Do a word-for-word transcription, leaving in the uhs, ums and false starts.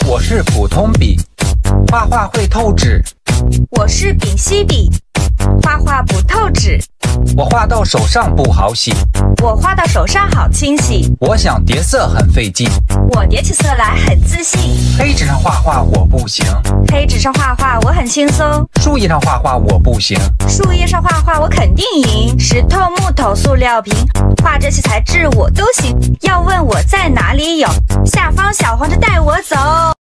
我是普通笔，画画会透纸。 我是丙烯笔，画画不透纸。 我画到手上不好洗， 我画到手上好清洗。 我想叠色很费劲， 我叠起色来很自信。 黑纸上画画我不行， 黑纸上画画我很轻松。 树叶上画画我不行， 树叶上画画我肯定赢。石头、木头、塑料瓶，画这些材质我都行。要问我在哪里有，下方小黄车带我走。